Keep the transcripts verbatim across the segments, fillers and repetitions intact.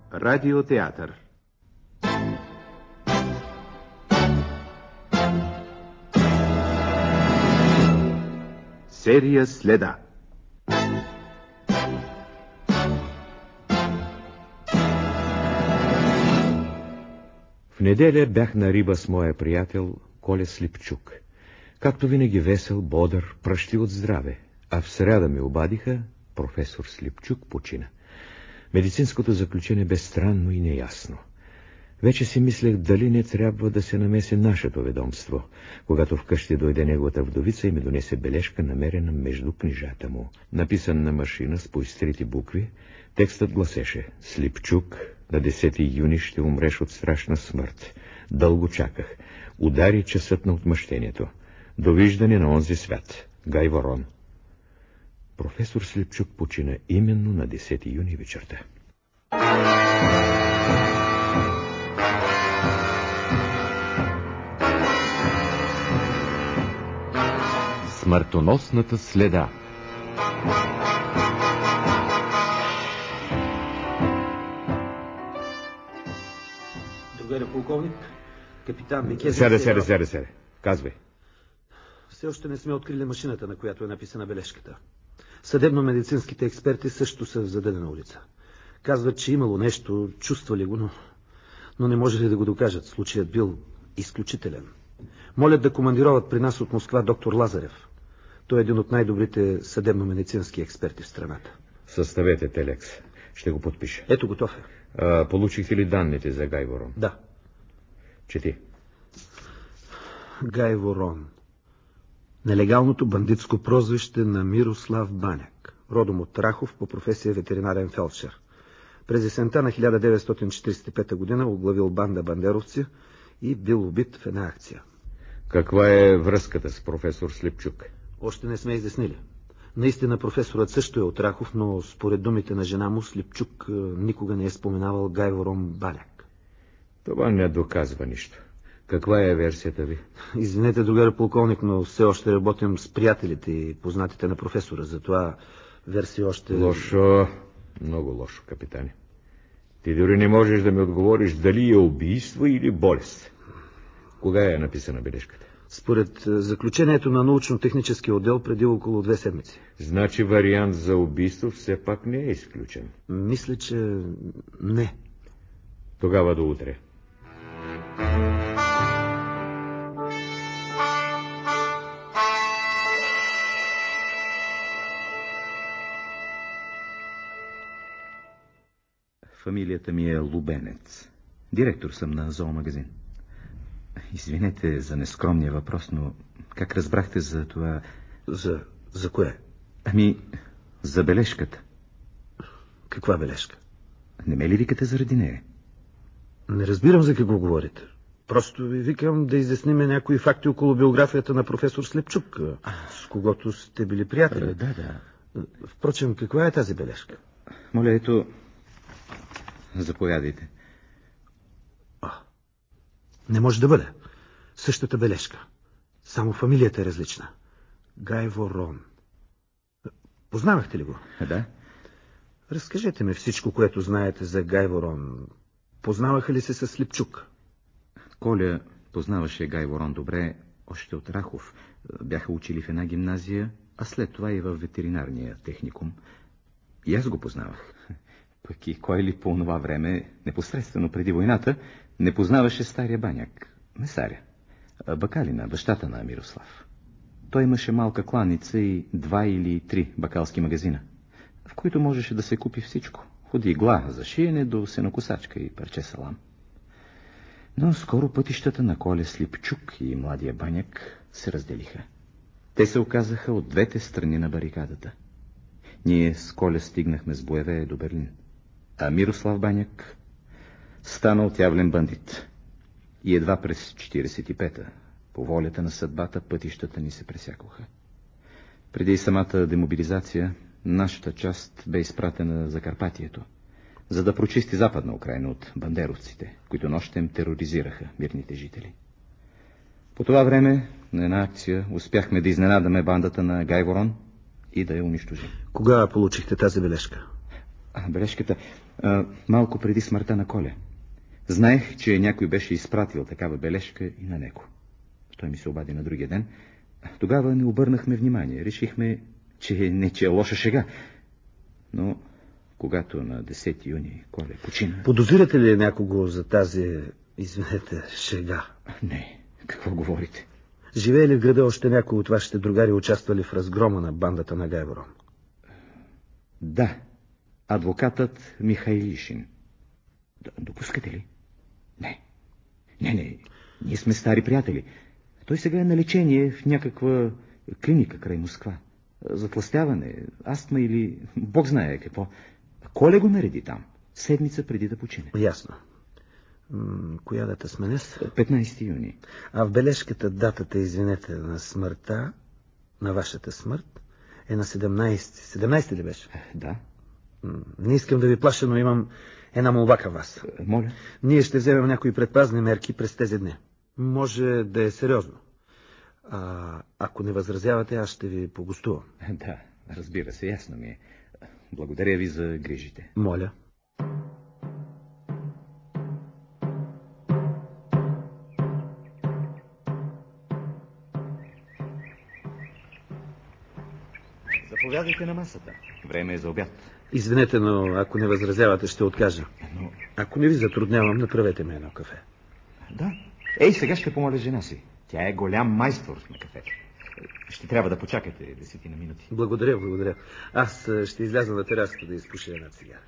Радиотеатър. Серия Следа. В неделя бях на риба с моя приятел Коля Слипчук. Както винаги весел, бодър, пръщи от здраве. А в сряда ми обадиха, професор Слипчук почина. Медицинското заключение бе странно и неясно. Вече си мислех дали не трябва да се намеси нашето ведомство, когато вкъщи дойде неговата вдовица и ми донесе бележка, намерена между книжата му. Написан на машина с поистрити букви, текстът гласеше: Слипчук, на десети юни ще умреш от страшна смърт. Дълго чаках. Удари часът на отмъщението. Довиждане на онзи свят. Гай Ворон. Професор Слипчук почина именно на десети юни вечерта. Смъртоносната следа. Другаре полковник, капитан Микези... Седе, седе, седе, седе. Казвай. Все още не сме открили машината, на която е написана бележката. Съдебно-медицинските експерти също са в зададена улица. Казват, че имало нещо, чувствали го, но, но не може ли да го докажат. Случаят бил изключителен. Молят да командироват при нас от Москва доктор Лазарев. Той е един от най-добрите съдебно-медицински експерти в страната. Съставете телекс. Ще го подпиша. Ето, готов е. А, получихте ли данните за Гай Ворон? Да. Чети. Гай Ворон. Нелегалното бандитско прозвище на Мирослав Баняк. Родом от Рахов, по професия ветеринарен фелдшер. През есента на хиляда деветстотин четиридесет и пета година оглавил банда бандеровци и бил убит в една акция. Каква е връзката с професор Слипчук? Още не сме изяснили. Наистина професорът също е от Рахов, но според думите на жена му Слипчук никога не е споменавал Гай Ворон Баняк. Това не доказва нищо. Каква е версията ви? Извинете, другаре полковник, но все още работим с приятелите и познатите на професора. Затова версия още... Лошо, много лошо, капитане. Ти дори не можеш да ми отговориш дали е убийство или болест. Кога е написана бележката? Според заключението на научно-техническия отдел преди около две седмици. Значи вариант за убийство все пак не е изключен. Мисля, че не. Тогава до утре. Фамилията ми е Лубенец. Директор съм на зоомагазин. Извинете за нескромния въпрос, но как разбрахте за това... За, за кое? Ами, за бележката. Каква бележка? Не ме ли викате заради нея? Не разбирам за какво говорите. Просто ви викам да изясниме някои факти около биографията на професор Слипчук, с когото сте били приятели. А, да, да. Впрочем, каква е тази бележка? Моля, ето... Заповядайте. А, не може да бъде. Същата бележка. Само фамилията е различна. Гай Ворон. Познавахте ли го? Да. Разкажете ми всичко, което знаете за Гай Ворон. Познаваха ли се с Слипчук? Коля познаваше Гай Ворон добре още от Рахов. Бяха учили в една гимназия, а след това и в ветеринарния техникум. И аз го познавах. Пък и кой ли по това време, непосредствено преди войната, не познаваше стария Баняк, месаря, бакалина, бащата на Мирослав. Той имаше малка кланица и два или три бакалски магазина, в които можеше да се купи всичко. От игла за шиене до сенокосачка и парче салам. Но скоро пътищата на Коля Слипчук и младия Баняк се разделиха. Те се оказаха от двете страни на барикадата. Ние с Коля стигнахме с боеве до Берлин, а Мирослав Баняк стана отявлен бандит. И едва през четиридесет и пета, по волята на съдбата, пътищата ни се пресякоха. Преди самата демобилизация, нашата част бе изпратена за Карпатието, за да прочисти Западна Украйна от бандеровците, които нощем тероризираха мирните жители. По това време на една акция успяхме да изненадаме бандата на Гай Ворон и да я унищожим. Кога получихте тази бележка? А, бележката. А, малко преди смъртта на Коля. Знаех, че някой беше изпратил такава бележка и на него. Той ми се обади на другия ден. Тогава не обърнахме внимание. Решихме, че не че е лоша шега. Но когато на десети юни Коля почина... Подозирате ли някого за тази, извинете, шега? Не, какво говорите? Живее ли в града още някой от вашите другари, участвали в разгрома на бандата на Гай Ворон? Да, адвокатът Михайлишин. Допускате ли? Не, не, не, ние сме стари приятели. Той сега е на лечение в някаква клиника край Москва. Затлъстяване, астма или бог знае какво. Коля го нареди там, седмица преди да почине. Ясно. М- коя дата сме днес? петнайсети юни. А в бележката датата, извинете, на смъртта, на вашата смърт, е на седемнайсети. седемнайсети ли беше? Да. М- не искам да ви плаша, но имам една молба към вас. Моля. Ние ще вземем някои предпазни мерки през тези дни. Може да е сериозно. А, ако не възразявате, аз ще ви погостувам. Да, разбира се, ясно ми е. Благодаря ви за грижите. Моля. Заповядайте на масата. Време е за обяд. Извинете, но ако не възразявате, ще откажа. Но... Ако не ви затруднявам, направете ми едно кафе. Да. Ей, сега ще помоля жена си. Тя е голям майстор на кафето. Ще трябва да почакате десетина минути. Благодаря, благодаря. Аз ще изляза на терасата да изпуша една цигара.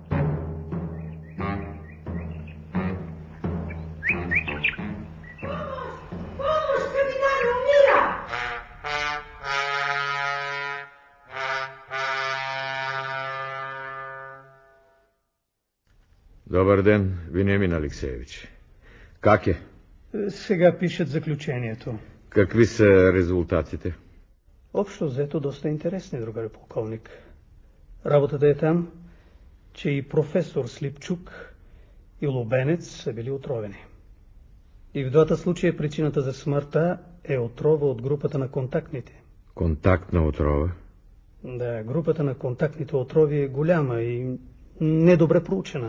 Добър ден, Вениамин Алексеевич. Как е? Сега пишат заключението. Какви са резултатите? Общо взето доста интересни, другари полковник. Работата е там, че и професор Слипчук и Лубенец са били отровени. И в двата случая причината за смъртта е отрова от групата на контактните. Контактна отрова? Да, групата на контактните отрови е голяма и недобре проучена.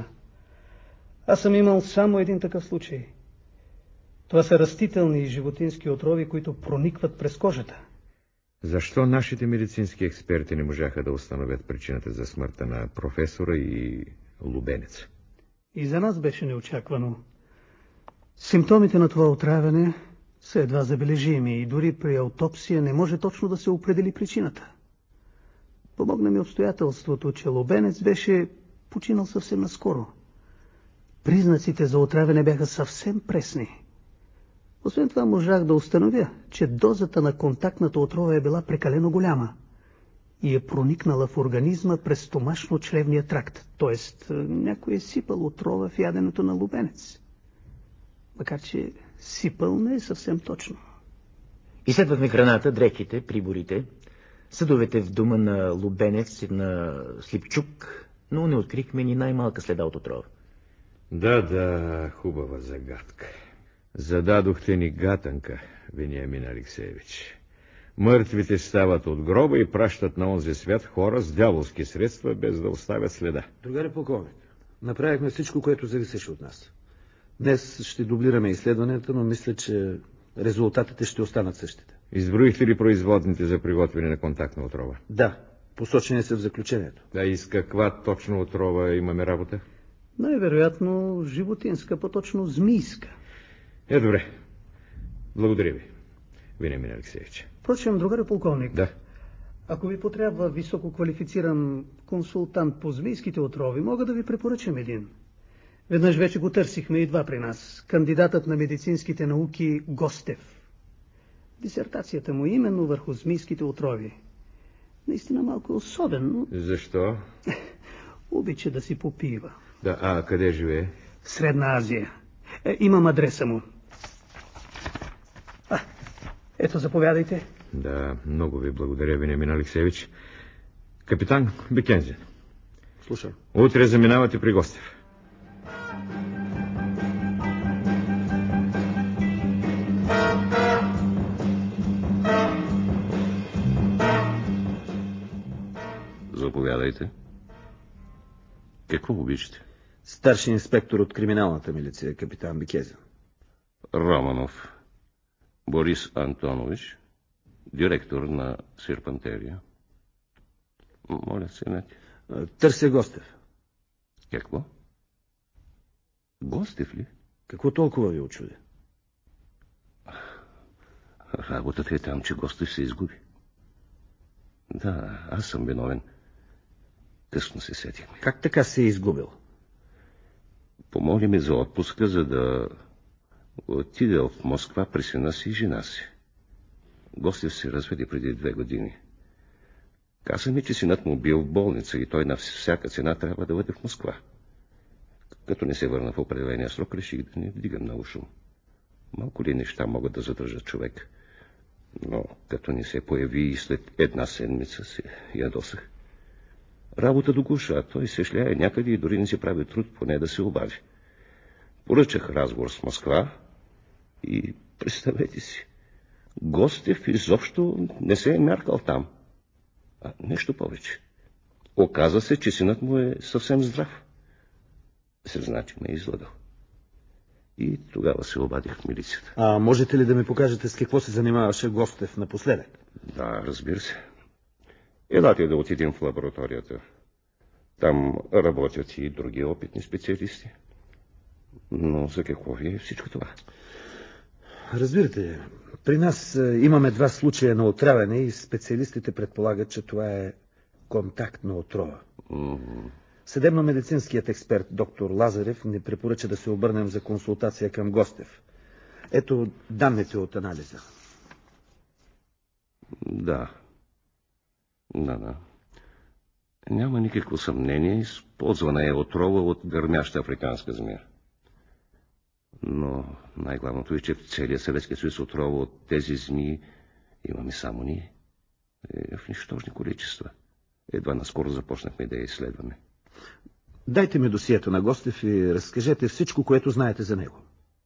Аз съм имал само един такъв случай. Това са растителни и животински отрови, които проникват през кожата. Защо нашите медицински експерти не можаха да установят причината за смъртта на професора и Лубенец? И за нас беше неочаквано. Симптомите на това отравяне са едва забележими и дори при аутопсия не може точно да се определи причината. Помогна ми обстоятелството, че Лубенец беше починал съвсем наскоро. Признаците за отравяне бяха съвсем пресни. Освен това можах да установя, че дозата на контактната отрова е била прекалено голяма и е проникнала в организма през стомашно-чревния тракт, т.е. някой е сипал отрова в яденето на Лубенец. Макар че сипал не е съвсем точно. Изследвахме храната, дрехите, приборите, съдовете в дома на Лубенец и на Слипчук, но не открихме ни най-малка следа от отрова. Да, да, хубава загадка. Зададохте ни гатанка, Вениамин Алексеевич. Мъртвите стават от гроба и пращат на онзи свят хора с дяволски средства, без да оставят следа. Другари полковник, направихме всичко, което зависеше от нас. Днес ще дублираме изследванията, но мисля, че резултатите ще останат същите. Изброихте ли производните за приготвяне на контактна отрова? Да, посочени са в заключението. Да, и с каква точно отрова имаме работа? Най-вероятно животинска, по-точно змийска. Е, добре. Благодаря ви, Вениамин Алексеевич. Впрочем, другари полковник, Да. Ако ви потрябва високо квалифициран консултант по змийските отрови, мога да ви препоръчам един. Веднъж вече го търсихме, идва при нас. Кандидатът на медицинските науки Гостев. Дисертацията му е именно върху змийските отрови. Наистина малко особен, но... Защо? Обича да си попива. Да, а къде живее? В Средна Азия. Е, имам адреса му. А, ето, заповядайте. Да, много ви благодаря, Вениамин Алексеевич. Капитан Бекензин. Слушам. Утре заминавате при Гостев. Заповядайте. Какво обичате? Старши инспектор от криминалната милиция, капитан Бикезин. Романов. Борис Антонович, директор на Серпантерия. Моля, седнете. Търся Гостев. Какво? Гостев ли? Какво толкова ви очуди? Работата е там, че Гостев се изгуби. Да, аз съм виновен. Късно се сетихме. Как така се е изгубил? Помоли ме за отпуска, за да отида в Москва при сина си и жена си. Гостев се разведе преди две години. Каза ми, че синът му бил в болница и той на всяка цена трябва да бъде в Москва. Като не се върна в определения срок, реших да не вдигам на ушум. Малко ли неща могат да задържат човек. Но като не се появи и след една седмица се ядосах. Работа до гуша, а той се шляе някъде и дори не си прави труд поне да се обади. Поръчах разговор с Москва и представете си, Гостев изобщо не се е мяркал там. А нещо повече. Оказа се, че синът му е съвсем здрав. Се значи ме е излагал. И тогава се обадих в милицията. А можете ли да ми покажете с какво се занимаваше Гостев напоследък? Да, разбира се. Елате да отидем в лабораторията. Там работят и други опитни специалисти. Но за какво ви е всичко това? Разбирате, при нас имаме два случая на отравяне и специалистите предполагат, че това е контактна отрова. Mm-hmm. Съдебно-медицинският експерт доктор Лазарев ни препоръча да се обърнем за консултация към Гостев. Ето данните от анализа. Да. Да, да. Няма никакво съмнение, използвана е отрова от гърмяща африканска змия. Но най-главното е, че в целия Съветски съюз отрова от тези змии имаме само ние. Е, в нищожни количества. Едва наскоро започнахме да я изследваме. Дайте ми досието на Гостев и разкажете всичко, което знаете за него.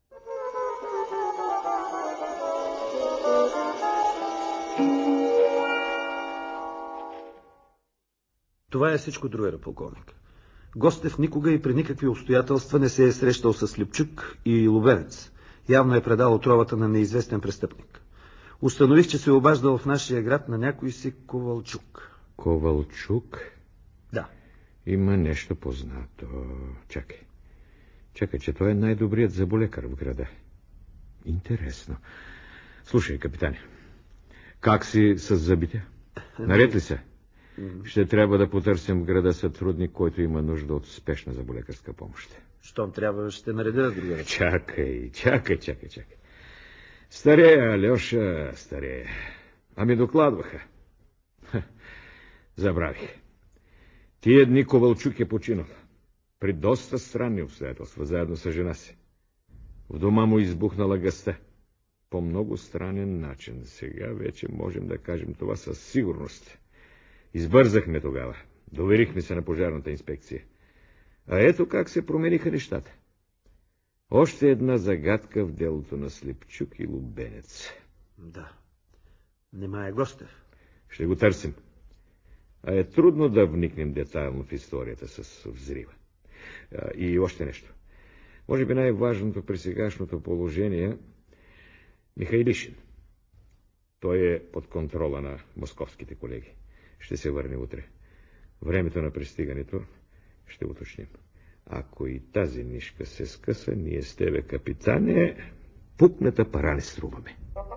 Това е всичко, друга полковник. Гостев никога и при никакви обстоятелства не се е срещал с Слипчук и Лубенец. Явно е предал отровата на неизвестен престъпник. Установих, че се е обаждал в нашия град на някой си Ковалчук. Ковалчук? Да. Има нещо познато. Чакай. Чакай, че той е най-добрият заболекар в града. Интересно. Слушай, капитане, как си с зъбите? Наред ли са? Ще трябва да потърсим в града сътрудник, който има нужда от спешна заболекарска помощ. Щом трябва, ще наредя друга. Чакай, чакай, чакай, чакай. Старея, Алеша, старея. А ми докладваха. Ха, забравих. Тия дни Ковалчук е починал. При доста странни обстоятелства, заедно с жена си. В дома му избухнала гъста. По много странен начин. Сега вече можем да кажем това със сигурност. Избързахме тогава. Доверихме се на пожарната инспекция. А ето как се промениха нещата. Още една загадка в делото на Слипчук и Лубенец. Да. Нема е Гостев. Ще го търсим. А е трудно да вникнем детайлно в историята с взрива. И още нещо. Може би най-важното при сегашното положение Михайлишин. Той е под контрола на московските колеги. Ще се върне утре. Времето на пристигането ще уточним. Ако и тази нишка се скъса, ние с тебе, капитане, пукната пара не струваме.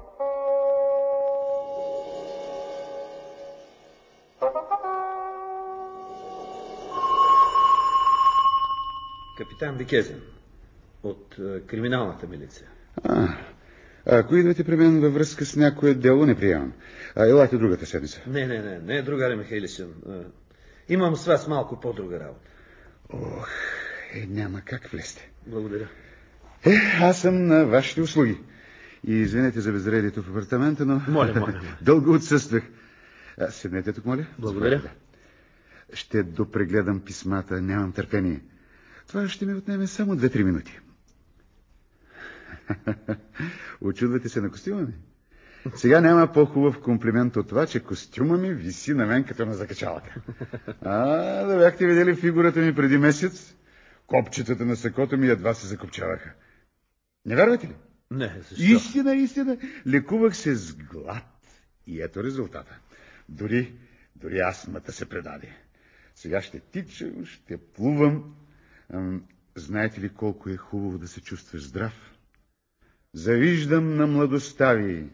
Капитан Бикезин от е, криминалната милиция. А, ако идвате при мен във връзка с някое дело, не приемам. А, елате другата седмица. Не, не, не, не, другаре Михайлишин. Имам с вас малко по-друга работа. Ох, е, няма как влезте. Благодаря. Е, аз съм на вашите услуги. И извинете за безредието в апартамента, но... Моля, моля. Дълго отсъствах. А, седнете тук, моля. Благодаря. Заповядайте. Ще допрегледам писмата, нямам търпение. Това ще ми отнеме само две-три минути. Очудвате се на костюма ми? Сега няма по-хубав комплимент от това, че костюма ми виси на мен като на закачалка. А, да бяхте видели фигурата ми преди месец? Копчетата на сакото ми едва се закопчаваха. Не вярвате ли? Не, защо? Истина, истина. Лекувах се с глад. И ето резултата. Дори, дори астмата се предаде. Сега ще тичам, ще плувам. Ам, знаете ли колко е хубаво да се чувстваш здрав? Завиждам на младостта ви.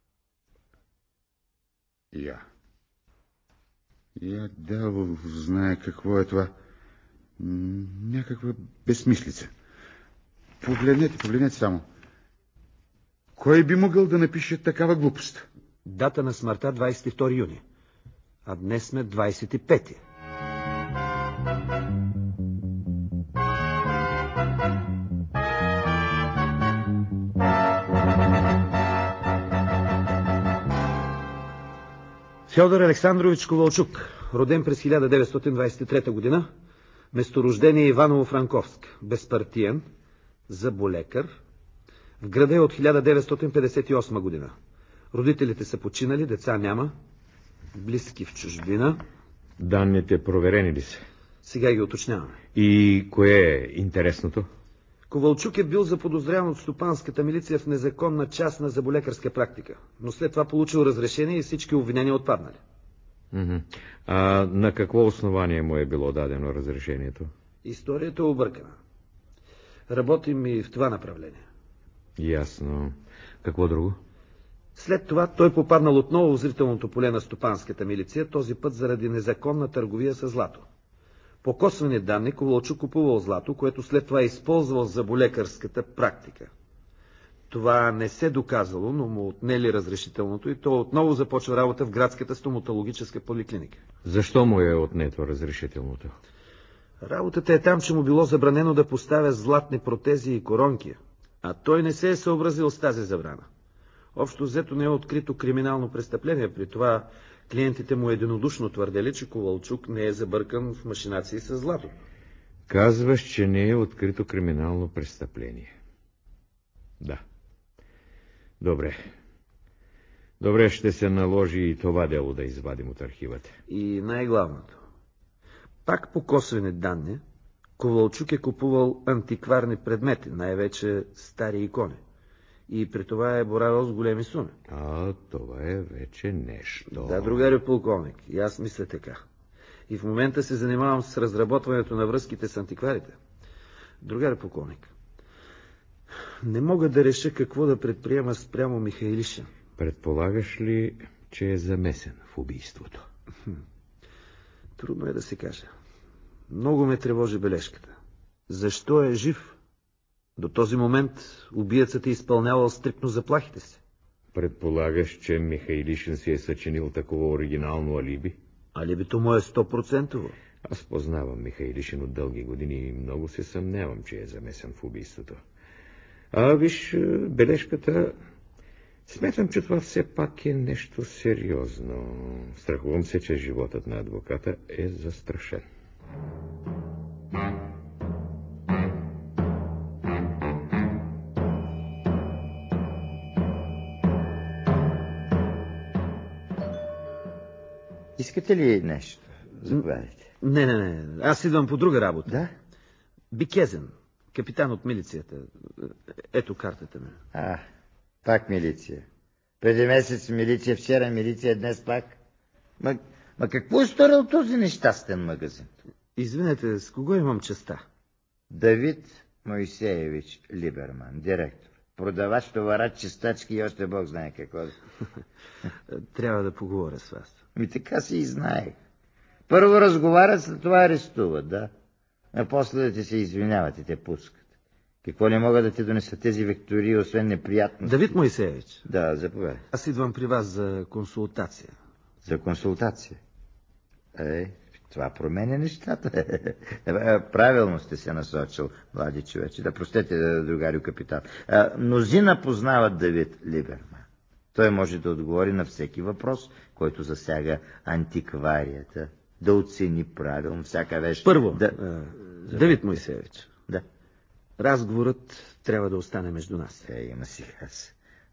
Я. Я дявол знае какво е това. Някаква безсмислица. Погледнете, погледнете само. Кой би могъл да напише такава глупост? Дата на смъртта двадесет и втори юни, а днес сме двадесет и пети. Фьодор Александрович Ковалчук, роден през хиляда деветстотин двадесет и трета година, месторождение Иваново-Франковск, безпартиен, зъболекар. В града е от хиляда деветстотин петдесет и осма година. Родителите са починали, деца няма, близки в чужбина. Данните проверени ли са? Сега ги уточняваме. И кое е интересното? Ковалчук е бил заподозрян от стопанската милиция в незаконна частна зъболекарска практика, но след това получил разрешение и всички обвинения отпаднали. Mm-hmm. А на какво основание му е било дадено разрешението? Историята е объркана. Работим и в това направление. Ясно. Какво друго? След това той попаднал отново в зрителното поле на стопанската милиция, този път заради незаконна търговия с злато. По косвени данни Ковалчук купувал злато, което след това е използвал за зъболекарската практика. Това не се доказало, но му отнели разрешителното и той отново започва работа в градската стоматологическа поликлиника. Защо му е отнето разрешителното? Работата е там, че му било забранено да поставя златни протези и коронки, а той не се е съобразил с тази забрана. Общо взето не е открито криминално престъпление, при това клиентите му единодушно твърдели, че Ковалчук не е забъркан в машинации с злато. Казваш, че не е открито криминално престъпление. Да. Добре. Добре, ще се наложи и това дело да извадим от архивата. И най-главното. Пак по косвени данни, Ковалчук е купувал антикварни предмети, най-вече стари икони. И при това е боравил с големи суми. А, това е вече нещо. Да, другарю полковник, и аз мисля така. И в момента се занимавам с разработването на връзките с антикварите. Другарю полковник, не мога да реша какво да предприема спрямо Михайлишин. Предполагаш ли, че е замесен в убийството? Трудно е да се каже. Много ме тревожи бележката. Защо е жив? До този момент убиецът е изпълнявал стриктно заплахите си. Предполагаш, че Михайлишин си е съчинил такова оригинално алиби? Алибито му е сто процента. Аз познавам Михайлишин от дълги години и много се съмнявам, че е замесен в убийството. А виж, бележката... Смятам, че това все пак е нещо сериозно. Страхувам се, че животът на адвоката е застрашен. Искате ли нещо? Заповядайте. Не, не, не. Аз идвам по друга работа. Да? Бикезен, капитан от милицията. Ето картата ми. А, пак милиция. Преди месец милиция, вчера милиция, днес пак. Ма, ма какво е сторил този нещастен магазин? Извинете, с кого имам честа? Давид Моисеевич Либерман, директор. Продавач, товарач, чистачки и още Бог знае какво. Трябва да поговоря с вас. Ми така си и знаех. Първо разговарят, след това арестуват, да? А после да ти се извиняват и те пускат. Какво не могат да ти донесат тези вектории, освен неприятности? Давид Моисеевич. Да, заповядай. Аз идвам при вас за консултация. За консултация? Е, това променя нещата. Правилно сте се насочил, млади човече. Да простете, другарю капитан. Мнозина познават Давид Либерман. Той може да отговори на всеки въпрос, който засяга антикварията, да оцени правилно всяка вещ. Първо, да... а, Давид Моисеевич. Да. Разговорът трябва да остане между нас. Е, има си аз.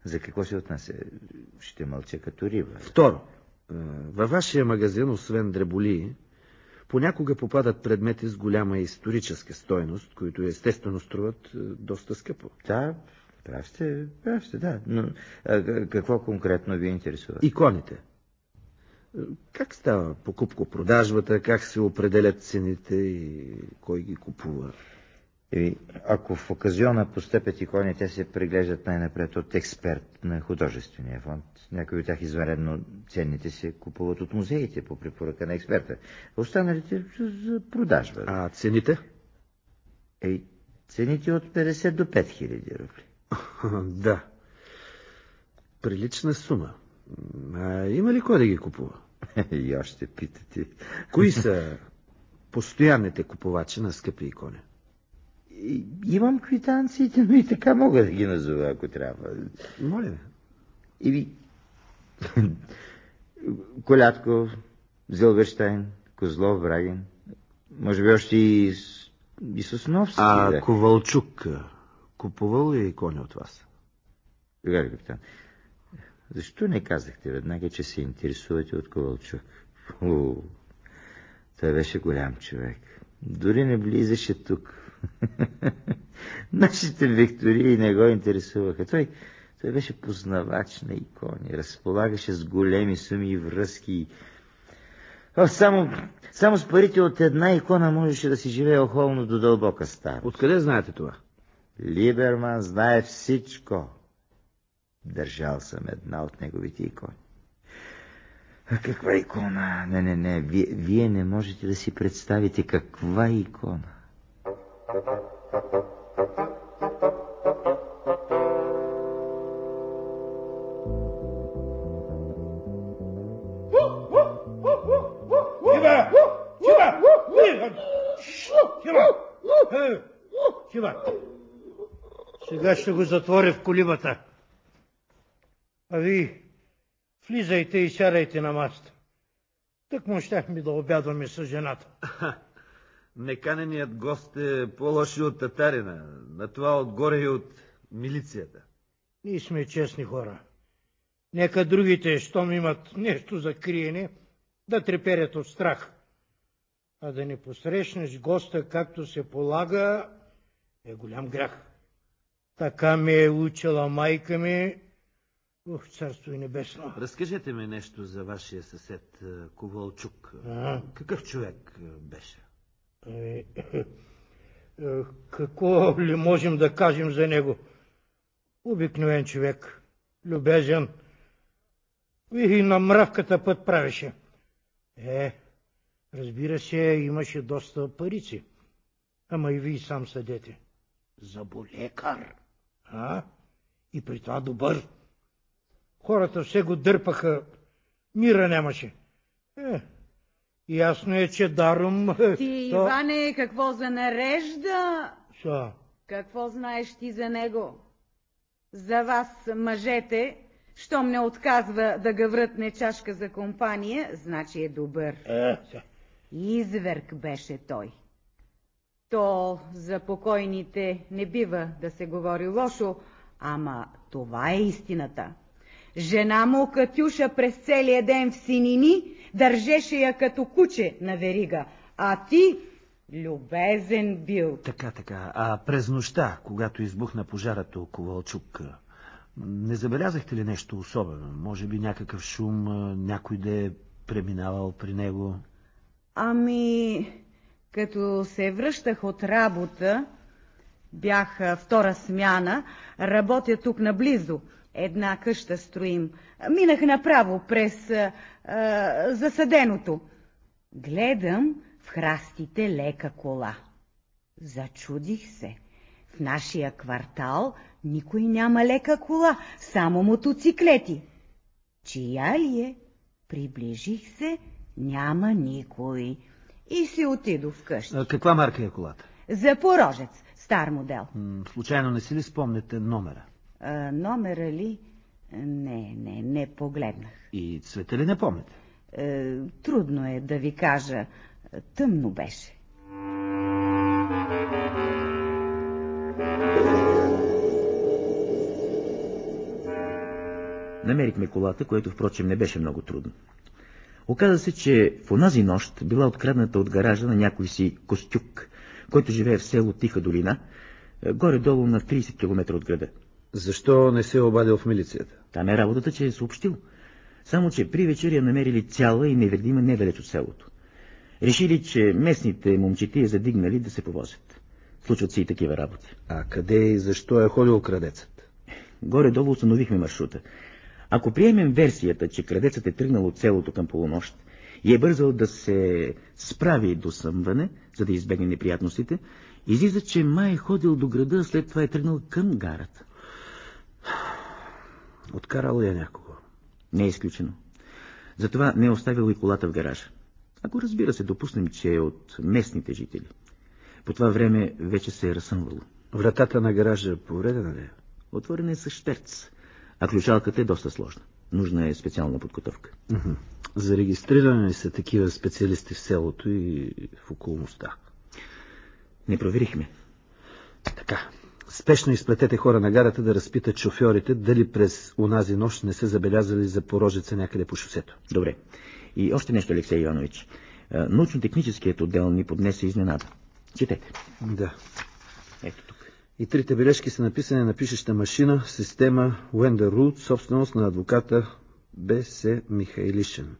За какво се отнася? Ще мълча като риба. Второ, във вашия магазин, освен дреболии, понякога попадат предмети с голяма историческа стойност, които естествено струват доста скъпо. Да, прав сте, прав сте, да. Но а, какво конкретно ви интересува? Иконите. Как става покупко-продажбата, как се определят цените и кой ги купува? И ако в оказиона постъпят икони, те се преглеждат най-напред от експерт на художествения фонд. Някои от тях извънредно ценните се купуват от музеите по препоръка на експерта. Останалите за продажба. А цените? Ей, цените от петдесет до пет хиляди рубли. Да. Прилична сума. А има ли кой да ги купува? И още питате. Кои са постоянните купувачи на скъпи икони? И, имам квитанциите, но и така мога да ги назова, ако трябва. Моля ви. И ви... Колядков, Зилберщайн, Козлов, Брагин. Може би още и, и Сосновски. А да. Ковалчук купувал ли икони от вас? Тогава, капитан, защо не казахте веднага, че се интересувате от Ковалчук? О, той беше голям човек. Дори не влизаше тук. Нашите виктории не го интересуваха. Той, той беше познавач на икони, разполагаше с големи суми и връзки. О, само, само с парите от една икона можеше да си живее охолно до дълбока старост. Откъде знаете това? Либерман знае всичко. Държал съм една от неговите икони. А каква икона? Не, не, не. Вие, вие не можете да си представите каква икона. Тима! Тима! Тима! Тима! Сега ще го затворя в колибата. А ви влизайте и сядайте на масата. Так му щяхме да обядваме с жената. Неканеният гост е по-лоши от татарина, на това отгоре и от милицията. Ние сме честни хора. Нека другите, щом имат нещо за криене, да треперят от страх. А да не посрещнеш госта както се полага, е голям грях. Така ме е учила майка ми. Ух, царство и небесно. Разкажете ми нещо за вашия съсед Ковалчук. А? Какъв човек беше? Е, е, е, какво ли можем да кажем за него? Обикновен човек, любезен. И на мравката път правеше. Е, разбира се, имаше доста парици. Ама и вие сам съдете. Заболекар. А? И при това добър. Хората все го дърпаха. Мира нямаше. Е, ясно е, че даром... Ти, то... Иване, какво занарежда? Шо? Какво знаеш ти за него? За вас, мъжете, щом не отказва да гаврътне чашка за компания, значи е добър. Е, Изверг беше той. То за покойните не бива да се говори лошо, ама това е истината. Жена му Катюша през целия ден в синини държеше я като куче на верига, а ти любезен бил. Така, така. А през нощта, когато избухна пожарът у Ковалчук, не забелязахте ли нещо особено? Може би някакъв шум, някой да е преминавал при него? Ами, като се връщах от работа, бях втора смяна, работя тук наблизо. Една къща строим. Минах направо през а, а, засаденото. Гледам в храстите лека кола. Зачудих се. В нашия квартал никой няма лека кола, само мотоциклети. Чия ли е? Приближих се, няма никой. И си отидох вкъщи. А, каква марка е колата? Запорожец, стар модел. М, случайно не си ли спомняте номера? А, номера ли? Не, не, не погледнах. И цвета ли не помните? Е, трудно е да ви кажа. Тъмно беше. Намерихме колата, което впрочем не беше много трудно. Оказа се, че в онази нощ била открадната от гаража на някой си Костюк, който живее в село Тиха долина, горе-долу на трийсет километра от града. Защо не се е обадил в милицията? Там е работата, че е съобщил. Само, че при вечер я намерили цяла и невредима недалеч от селото. Решили, че местните момчети я задигнали да се повозят. Случват се и такива работи. А къде и защо е ходил крадецът? Горе-долу установихме маршрута. Ако приемем версията, че крадецът е тръгнал от селото към полунощ и е бързал да се справи до съмване, за да избегне неприятностите, излиза, че май е ходил до града, а след това е тръгнал към гарата. Откарал ли е някого? Не е изключено. Затова не е оставил и колата в гаража. Ако, разбира се, допуснем, че е от местните жители. По това време вече се е разсъмвало. Вратата на гаража повредена ли е? Отворена е с щерц, а ключалката е доста сложна. Нужна е специална подготовка. Uh-huh. Зарегистрирани ли са такива специалисти в селото и в околността? Не проверихме. Така. Спешно изплетете хора на гарата да разпитат шофьорите дали през онази нощ не се забелязали за порожица някъде по шосето. Добре. И още нещо, Алексей Иванович. Научно-техническият отдел ни поднесе изненада. Четете. Да. Ето тук. И трите бележки са написани на пишеща машина, система Wender Root, собственост на адвоката Б С Михайлишин.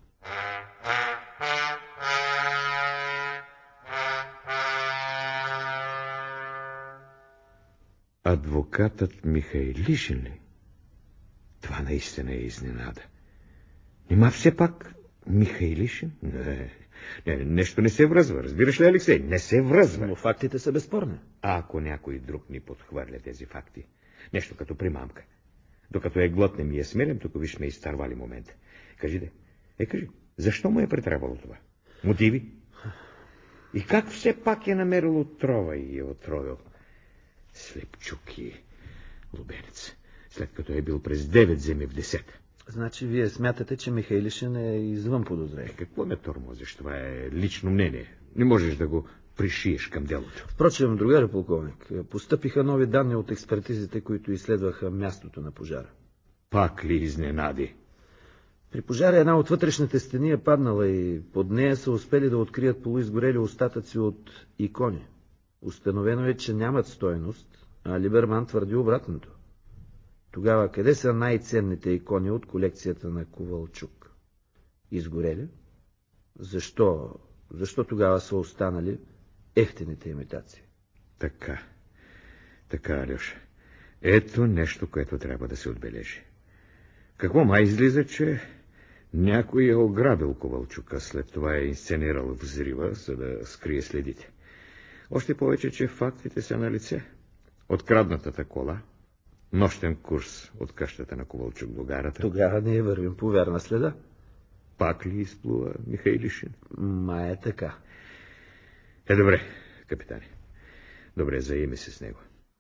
Адвокатът Михайлишин ли? Това наистина е изненада. Нима все пак Михайлишин? Не, не, нещо не се връзва. Разбираш ли, Алексей? Не се връзва. Но фактите са безспорни. А ако някой друг ни подхвърля тези факти? Нещо като примамка. Докато е глътнем и е смелим, тук виж сме изтървали момента. Кажи де. Е, кажи, защо му е претребало това? Мотиви? И как все пак е намерил отрова и е отровил? Слепчук и лубенец, след като е бил през девет земи в десет. Значи вие смятате, че Михайлишин е извън подозрение? Какво ме тормозиш? Това е лично мнение. Не можеш да го пришиеш към делото. Впрочем, другари полковник, постъпиха нови данни от експертизите, които изследваха мястото на пожара. Пак ли изненади? При пожара една от вътрешните стени е паднала и под нея са успели да открият полуизгорели остатъци от икони. Установено е, че нямат стойност, а Либерман твърди обратното. Тогава къде са най-ценните икони от колекцията на Ковалчук? Изгорели? Защо? Защо тогава са останали ефтините имитации? Така, така, Алеша. Ето нещо, което трябва да се отбележи. Какво май излиза, че някой е ограбил Ковалчука, след това е инсценирал взрива, за да скрие следите. Още повече, че фактите са на лице. Откраднатата кола, нощен курс от къщата на Ковалчук до гарата. Тогава ние вървим по вярна следа. Пак ли изплува Михайлишин? Ма е така. Е, добре, капитане. Добре, заеми се с него.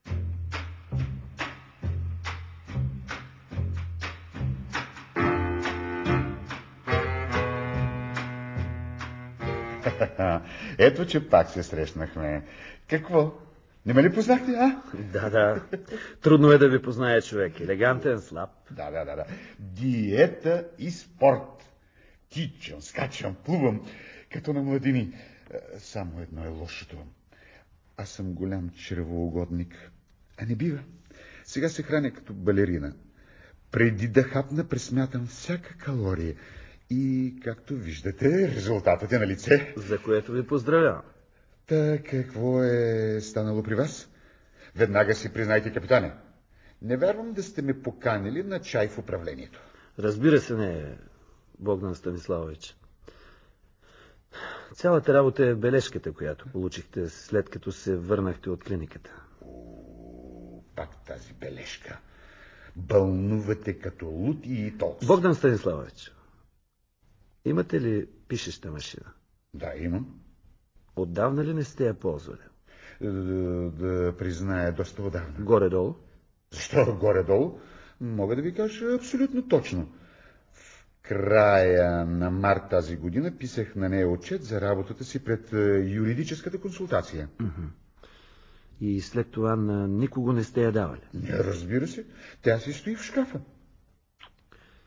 Ето, че пак се срещнахме. Какво? Не ме ли познахте, а? Да, да. Трудно е да ви познае човек. Елегантен, слаб. Да, да, да, да. Диета и спорт. Тичам, скачам, плувам, като на младини. Само едно е лошото. Аз съм голям чревоугодник. А не бива. Сега се храня като балерина. Преди да хапна, пресмятам всяка калория. И, както виждате, резултатът е на лице. За което ви поздравявам. Та какво е станало при вас? Веднага си признайте, капитане. Не вярвам да сте ме поканили на чай в управлението. Разбира се, не, Богдан Станиславович. Цялата работа е бележката, която получихте след като се върнахте от клиниката. О, пак тази бележка. Бълнувате като луд и толкова. Богдан Станиславович, имате ли пишеща машина? Да, имам. Отдавна ли не сте я ползвали? Да, да призная, доста отдавна. Горе-долу? Защо горе-долу? Мога да ви кажа абсолютно точно. В края на март тази година писах на нея отчет за работата си пред юридическата консултация. Uh-huh. И след това на никого не сте я давали? Не, разбира се. Тя си стои в шкафа.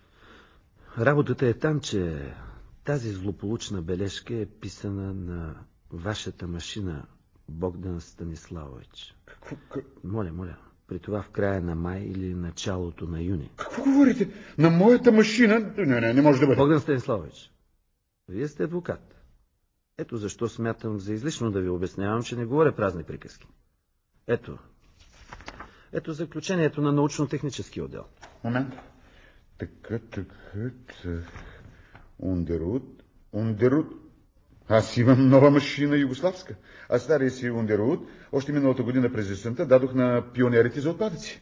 Работата е там, че тази злополучна бележка е писана на вашата машина, Богдан Станиславович. Какво? Моля, моля, при това в края на май или началото на юни. Какво говорите? На моята машина? Не, не, не може да бъде. Богдан Станиславович, вие сте адвокат. Ето защо смятам за излишно да ви обяснявам, че не говоря празни приказки. Ето. Ето заключението на научно-технически отдел. Момент. Така, така, така. Ундервуд, Ундервуд. Аз имам нова машина югославска. А стария си Ундервуд още миналата година през есента дадох на пионерите за отпадъци.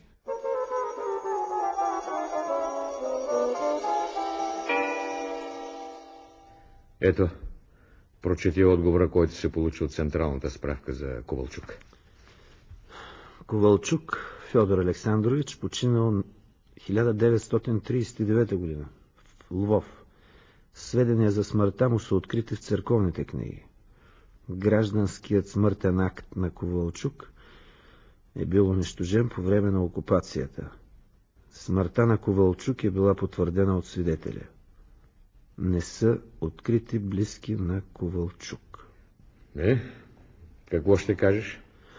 Ето, прочети отговора, който се получи от централната справка за Ковалчук. Ковалчук Фьодор Александрович починал хиляда деветстотин тридесет и девета година в Лвов. Сведения за смъртта му са открити в църковните книги. Гражданският смъртен акт на Ковалчук е бил унищожен по време на окупацията. Смъртта на Ковалчук е била потвърдена от свидетеля. Не са открити близки на Ковалчук. Е, какво ще кажеш?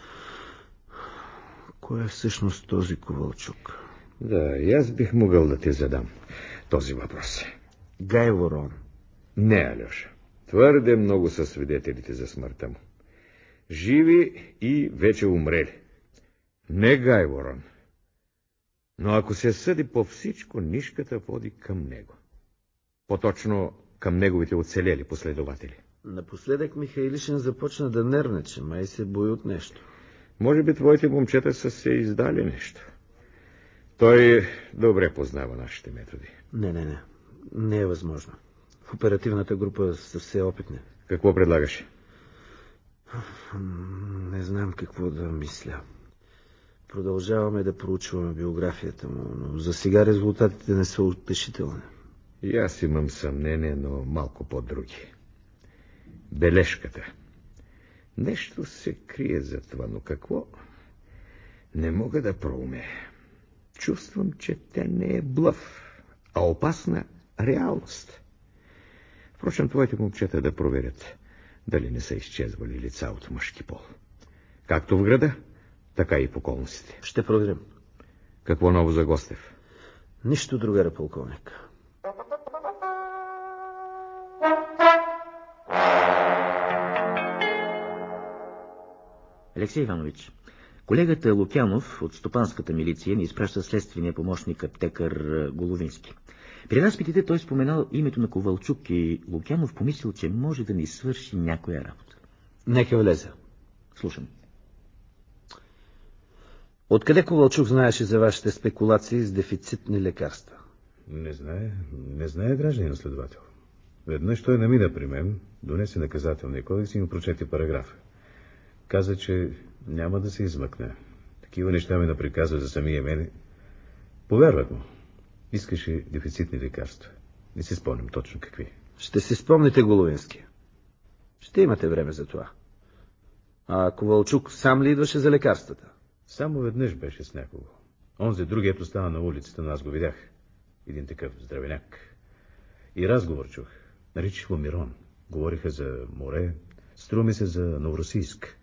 Кой е всъщност този Ковалчук? Да, и аз бих могъл да ти задам този въпрос. Гай Ворон. Не, Алеша. Твърде много са свидетелите за смъртта му. Живи и вече умрели. Не Гай Ворон. Но ако се съди по всичко, нишката води към него. По-точно към неговите оцелели последователи. Напоследък Михайлишин започна да нервничи, май се бои от нещо. Може би твоите момчета са се издали нещо. Той добре познава нашите методи. Не, не, не. Не е възможно. В оперативната група са все опитни. Какво предлагаш? Не знам какво да мисля. Продължаваме да проучваме биографията му, но за сега резултатите не са утешителни. И аз имам съмнение, но малко по-други. Бележката. Нещо се крие за това, но какво? Не мога да проумея. Чувствам, че тя не е блъф, а опасна реалност. Впрочем, твоите момчета да проверят дали не са изчезвали лица от мъжки пол. Както в града, така и в околностите. Ще проверим. Какво ново за Гостев? Нищо, другара полковник. Алексей Иванович, колегата Лукянов от стопанската милиция ни изпраща следствения помощник аптекар Головински. При разпитите той споменал името на Ковалчук и Лукянов помислил, че може да ни свърши някоя работа. Нека влезе. Слушам. Откъде Ковалчук знаеше за вашите спекулации с дефицитни лекарства? Не знае, не знае гражданин следовател. Веднъж той намина при мен, донесе наказателния кодекс и му прочете параграфа. Каза, че няма да се измъкне. Такива неща ми наприказва за самия мене. Повярвах му. Искаше дефицитни лекарства. Не си спомням точно какви. Ще си спомните, Головински. Ще имате време за това. А Ковалчук сам ли идваше за лекарствата? Само веднъж беше с някого. Онзи другият остана на улицата, но аз го видях. Един такъв здравеняк. И разговор чух. Наричах го Мирон. Говориха за море. Струва ми се за Новоросийск.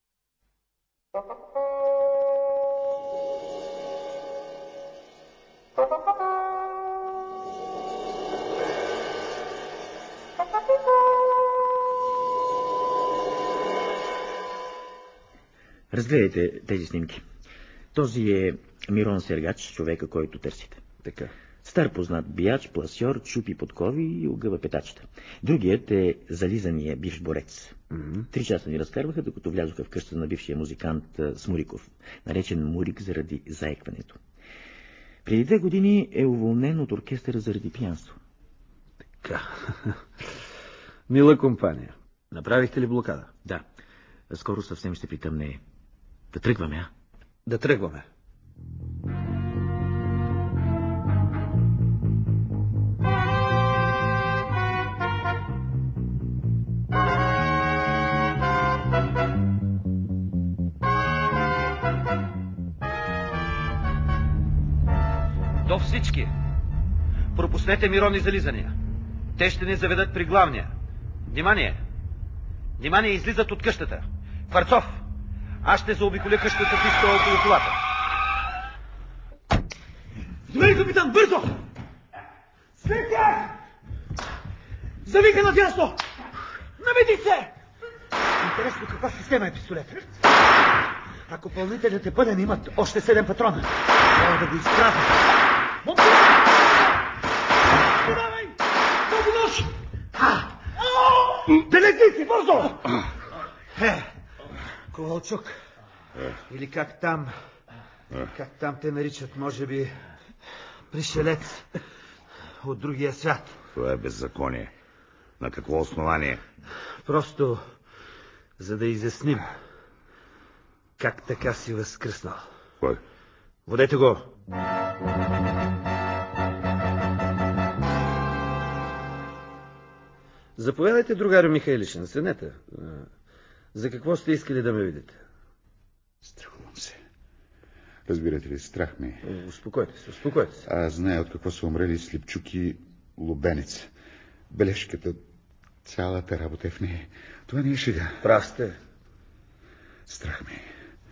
Разгледайте тези снимки. Този е Мирон Сергач, човека, който търсите. Така. Стар познат бияч, пласьор, чупи подкови и огъва петачета. Другият е зализания бивш борец. Mm-hmm. Три часа ни разкарваха, докато влязоха в къщата на бившия музикант Смуриков, наречен Мурик заради заекването. Преди две години е уволнен от оркестъра заради пиянство. Така. Мила компания. Направихте ли блокада? Да. Скоро съвсем ще притъмне. Да тръгваме, а? Да тръгваме. До всички. Пропуснете Мирон и зализания. Те ще ни заведат при главния. Внимание! Внимание, излизат от къщата. Кварцов, аз ще заобиколя къщата с пистола около колата. Внимание, капитан, бързо! След тях! Завика надясно! Наведи се! Интересно каква система е пистолет. Ако пълнителят е пълен, имат още седем патрона. Трябва да го изпразят. Момче! Подавай! Много нож! Белезници, бързо! Е, Ковалчук. Или как там, как там те наричат, може би, пришелец от другия свят. Това е беззаконие. На какво основание? Просто, за да изясним как така си възкръснал. Кой? Водете го! Заповядайте, другарю Михайлишин, седнете. За какво сте искали да ме видите? Страхувам се. Разбирате ли, страх ми. Успокойте се, успокойте се. Аз зная от какво са умрели Слепчук и Лубенец. Бележката, цялата работа е в нея. Това не е шега. Прав сте. Страх ми.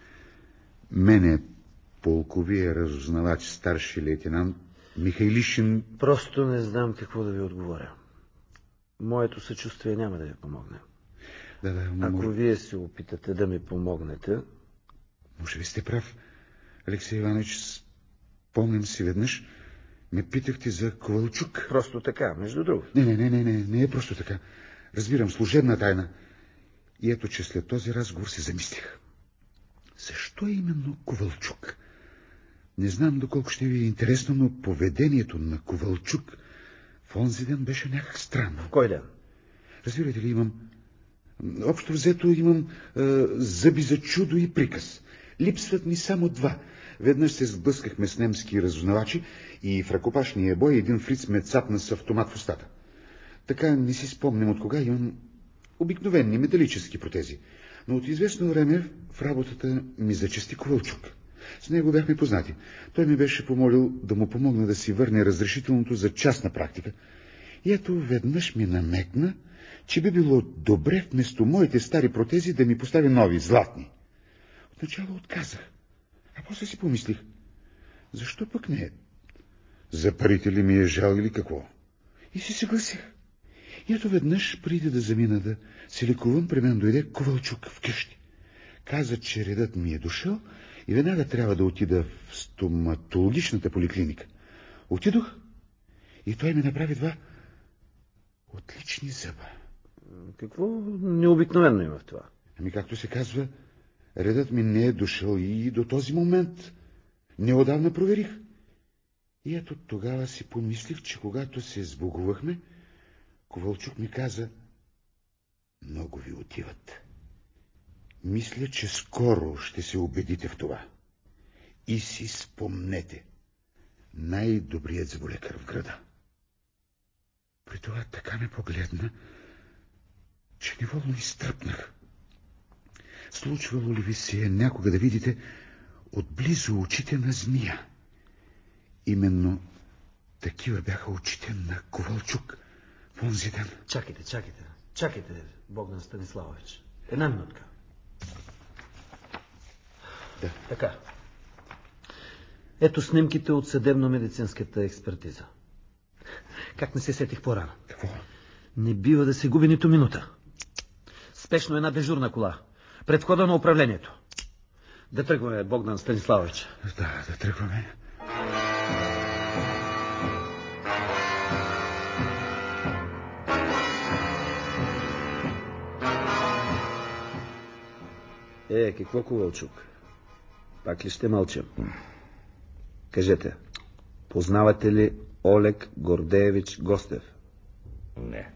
Мене, полковия разузнавач, старши лейтенант Михайлишин... Просто не знам какво да ви отговоря. Моето съчувствие няма да ви помогне. Да, да, Ако може... вие се опитате да ми помогнете... Може би сте прав. Алексей Иванович, спомням си веднъж, ме питахте за Ковалчук. Просто така, между другото. Не, не, не, не, не, не е просто така. Разбирам, служебна тайна. И ето, че след този разговор се замислих. Защо именно Ковалчук? Не знам доколко ще ви е интересно, но поведението на Ковалчук в онзи ден беше някак странно. В кой ден? Разбирате ли, имам... Общо взето имам е, зъби за чудо и приказ. Липсват ми само два. Веднъж се сблъскахме с немски разузнавачи и в ръкопашния бой един фриц ме цапна с автомат в устата. Така не си спомням от кога имам обикновени металически протези. Но от известно време в работата ми зачести Ковалчук. С него бяхме познати. Той ми беше помолил да му помогна да си върне разрешителното за частна практика. И ето веднъж ми намекна, че би било добре вместо моите стари протези да ми постави нови, златни. Отначало отказах, а после си помислих, защо пък не? За парите ли ми е жал или какво? И си съгласих. И ето веднъж, преди да замина да се лекувам, при мен дойде Ковалчук вкъщи. Каза, че редът ми е дошъл и веднага трябва да отида в стоматологичната поликлиника. Отидох и той ми направи два отлични зъба. Какво необикновено има в това? Ами, както се казва, редът ми не е дошъл и до този момент. Неодавна проверих. И ето тогава си помислих, че когато се сбогувахме, Ковалчук ми каза: много ви отиват. Мисля, че скоро ще се убедите в това. И си спомнете, най-добрият зъболекар в града. При това така ме погледна, че неволно изтръпнах. Случвало ли ви се е някога да видите отблизо очите на змия? Именно такива бяха очите на Ковалчук в онзи ден. Чакайте, чакайте, чакайте, Богдан Станиславович. Една минутка. Да. Така. Ето снимките от съдебно-медицинската експертиза. Как не се сетих по-рано? Какво? Не бива да се губи нито минута. Спешно една дежурна кола. Пред входа на управлението. Да тръгваме, Богдан Станиславович. Да, да тръгваме. Е, какво, Ковалчук? Пак ли ще мълчам? Кажете, познавате ли Олег Гордеевич Гостев? Не.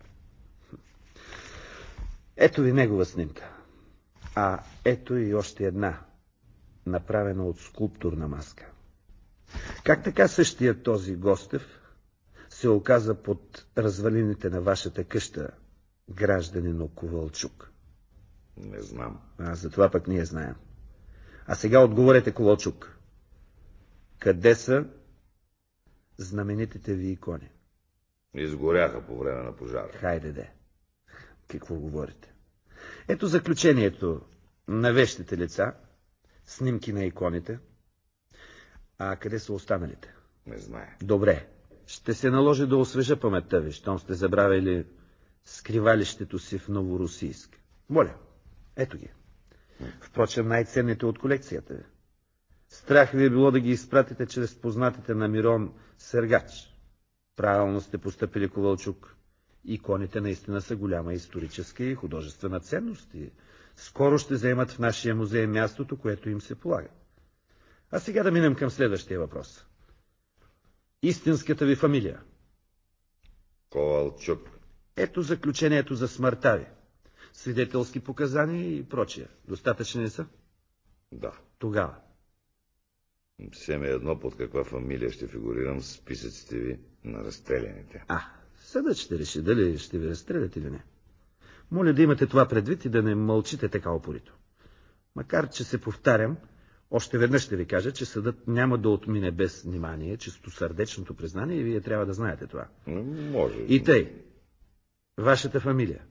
Ето ви негова снимка. А ето и още една, направена от скулптурна маска. Как така същия този Гостев се оказа под развалините на вашата къща, гражданино Ковалчук? Не знам. А за това пък ние знаем. А сега отговорете, Ковалчук. Къде са знаменитите ви икони? Изгоряха по време на пожара. Хайде де. Какво говорите? Ето заключението на вещите лица, снимки на иконите. А къде са останалите? Не знае. Добре. Ще се наложи да освежа паметта ви, щом сте забравили скривалището си в Новорусийск. Моля, ето ги. Впрочем, най-ценните от колекцията ви. Страх ви е било да ги изпратите чрез познатите на Мирон Сергач. Правилно сте постъпили, Ковалчук. Иконите наистина са голяма историческа и художествена ценност и скоро ще заемат в нашия музей мястото, което им се полага. А сега да минем към следващия въпрос. Истинската ви фамилия? Ковалчук. Ето заключението за смъртта ви. Свидетелски показания и прочие. Достатъчни ли са? Да. Тогава. Все ме едно под каква фамилия ще фигурирам в списъците ви на разстреляните. А, съдът ще реши дали ще ви разстрелят или не. Моля да имате това предвид и да не мълчите така упорито. Макар че се повтарям, още веднъж ще ви кажа, че съдът няма да отмине без внимание чистосърдечното признание и вие трябва да знаете това. Може. И тъй. Вашата фамилия?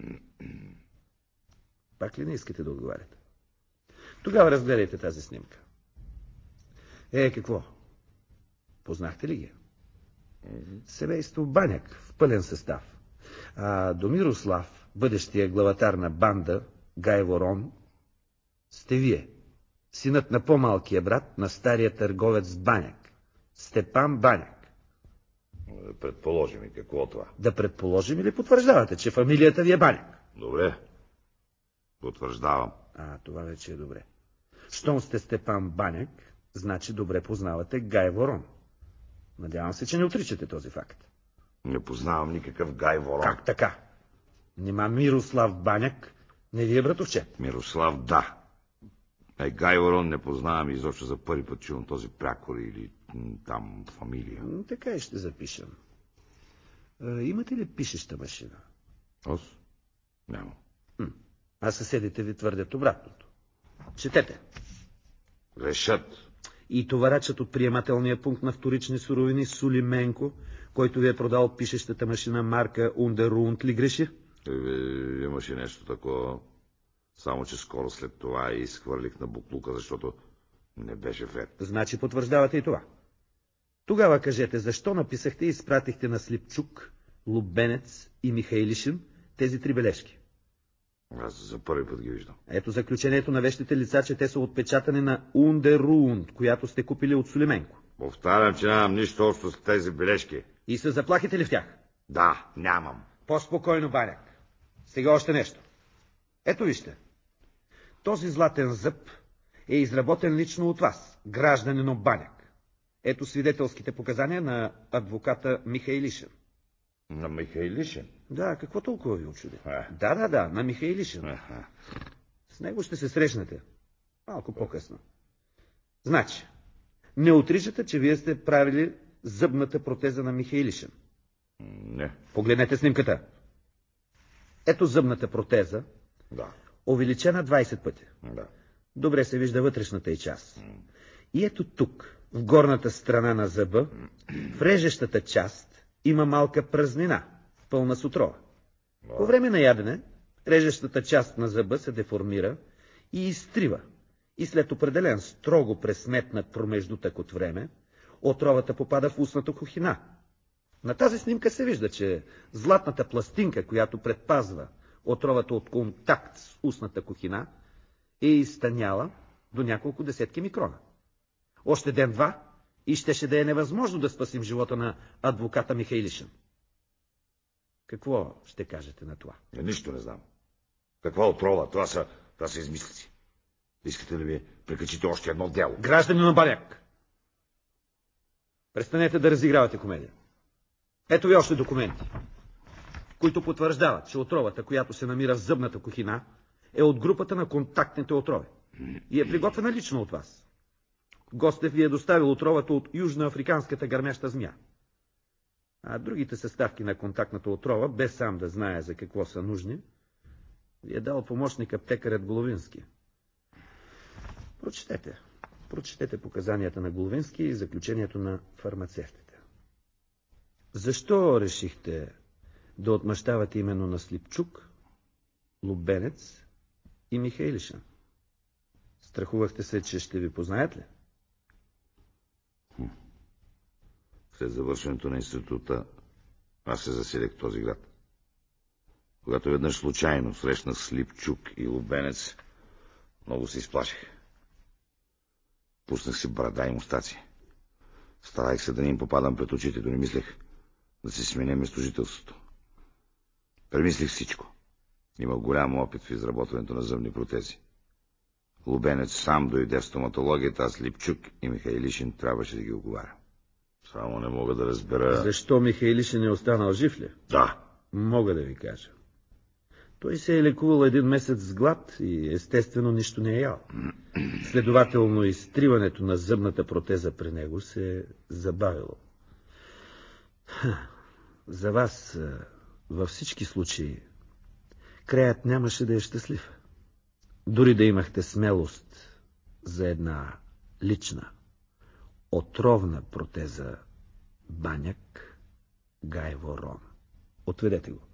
Пак ли не искате да отговаряте? Тогава разгледайте тази снимка. Е, какво? Познахте ли ги? Семейство Баняк в пълен състав. А до Мирослав, бъдещия главатар на банда, Гай Ворон, сте вие. Синът на по-малкия брат на стария търговец Баняк, Степан Баняк. Да предположим и какво това? Да предположим или потвърждавате, че фамилията ви е Баняк? Добре. Потвърждавам. А, това вече е добре. Щом сте Степан Баняк, значи добре познавате Гай Ворон. Надявам се, че не отричате този факт. Не познавам никакъв Гай Ворон. Как така? Нима Мирослав Баняк не ви е братовчет? Мирослав, да. Е, Гай Ворон не познавам изобщо, за първи път чувам този прякор или там фамилия. Така и ще запишем. А, имате ли пишеща машина? Аз? Няма. А съседите ви твърдят обратното. Четете. Решат. И товарачът от приемателния пункт на вторични суровини Сулименко, който ви е продал пишещата машина марка Ундерунд, ли греши? Е, имаше нещо такова. Само че скоро след това и изхвърлих на буклука, защото не беше вред. Значи потвърждавате и това. Тогава кажете, защо написахте и изпратихте на Слипчук, Лубенец и Михайлишин тези три бележки? Аз за първи път ги виждам. Ето заключението на вещите лица, че те са отпечатани на Ундерунд, която сте купили от Сулименко. Повтарям, че нямам нищо общо с тези бележки. И са заплахите ли в тях? Да, нямам. По-спокойно, Баняк. Сега още нещо. Ето вижте. Този златен зъб е изработен лично от вас, гражданин Баняк. Ето свидетелските показания на адвоката Михайлишин. На Михайлишин? Да, какво толкова ви очуди? А. Да, да, да, на Михайлишин. Аха. С него ще се срещнете. Малко по-късно. Значи, не отричате, че вие сте правили зъбната протеза на Михайлишин? Не. Погледнете снимката. Ето зъбната протеза. Да. Увеличена двайсет пъти. Да. Добре се вижда вътрешната й част. И ето тук, в горната страна на зъба, в режещата част, има малка празнина, пълна с отрова. По време на ядене, режещата част на зъба се деформира и изтрива. И след определен строго пресметнат промеждутък от време, отровата попада в устната кухина. На тази снимка се вижда, че златната пластинка, която предпазва отровата от контакт с устната кухина, е изтъняла до няколко десетки микрона. Още ден-два и щеше да е невъзможно да спасим живота на адвоката Михайлишин. Какво ще кажете на това? Я нищо не знам. Каква отрова? Това са, това са измислици. Искате ли ми прекачите още едно дело? Граждани на Баняк! Престанете да разигравате комедия. Ето ви още документи, които потвърждават, че отровата, която се намира в зъбната кухина, е от групата на контактните отрови и е приготвена лично от вас. Гостев ви е доставил отровата от южноафриканската гърмяща змия. А другите съставки на контактната отрова, без сам да знае за какво са нужни, ви е дал помощник аптекарят Головински. Прочетете. Прочетете показанията на Головински и заключението на фармацевтите. Защо решихте да отмъщавате именно на Слипчук, Лубенец и Михайлишин? Страхувахте се, че ще ви познаят ли? Хм. След завършването на института аз се заселих в този град. Когато веднъж случайно срещнах Слипчук и Лубенец, много се изплаших. Пуснах си брада и мустаци. Старах се да не им попадам пред очите, дори мислех да си сменя местожителството. Премислих всичко. Имах голям опит в изработването на зъбни протези. Лубенец сам дойде в стоматологията, а Слипчук и Михайлишин трябваше да ги оговаря. Само не мога да разбера... Защо Михайлишин е останал жив ли? Да. Мога да ви кажа. Той се е лекувал един месец с глад и естествено нищо не е ял. Следователно изтриването на зъбната протеза при него се е забавило. За вас във всички случаи краят нямаше да е щастлив. Дори да имахте смелост за една лична, отровна протеза Баняк Гай Ворон. Отведете го.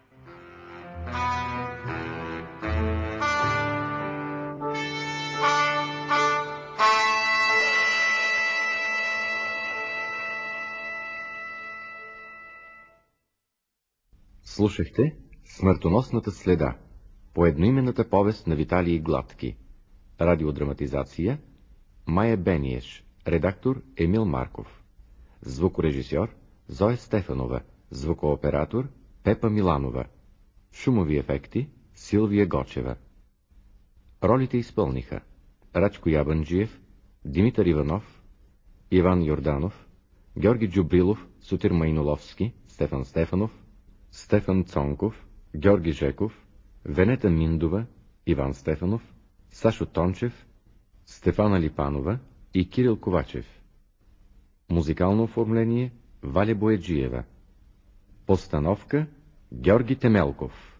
Слушахте Смъртоносната следа по едноименната повест на Виталий Гладки. Радиодраматизация Майя Бениеш. Редактор Емил Марков. Звукорежисьор Зоя Стефанова. Звукооператор Пепа Миланова. Шумови ефекти Силвия Гочева. Ролите изпълниха Рачко Ябанджиев, Димитър Иванов, Иван Йорданов, Георги Джубрилов, Сотир Майноловски, Стефан Стефанов, Стефан Цонков, Георги Жеков, Венета Миндова, Иван Стефанов, Сашо Тончев, Стефана Липанова и Кирил Ковачев. Музикално оформление Валя Бояджиева. Постановка Георги Темелков.